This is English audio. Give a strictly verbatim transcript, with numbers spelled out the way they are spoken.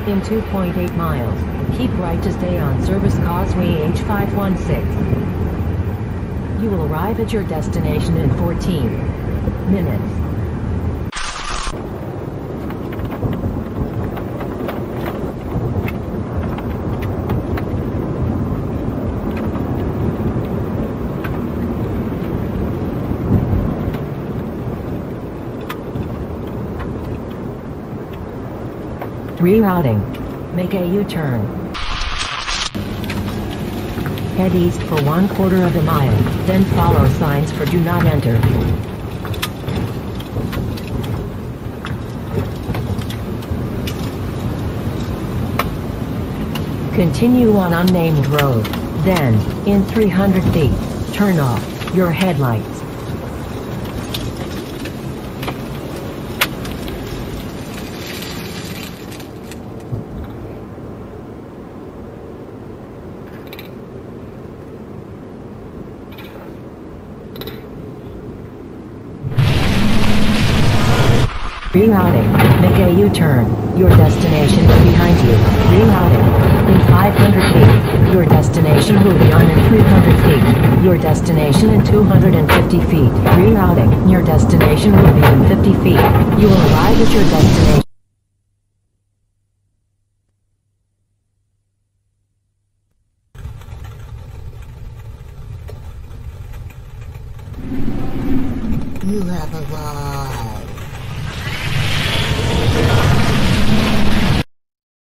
In two point eight miles, keep right to stay on Service Causeway H five one six. You will arrive at your destination in fourteen minutes. Rerouting. Make a U-turn. Head east for one quarter of a mile, then follow signs for do not enter. Continue on unnamed road, then, in three hundred feet, turn off your headlights. Rerouting. Make a U-turn. Your destination is behind you. Rerouting. In five hundred feet. Your destination will be on in three hundred feet. Your destination in two hundred fifty feet. Rerouting. Your destination will be in fifty feet. You will arrive at your destination. You have arrived.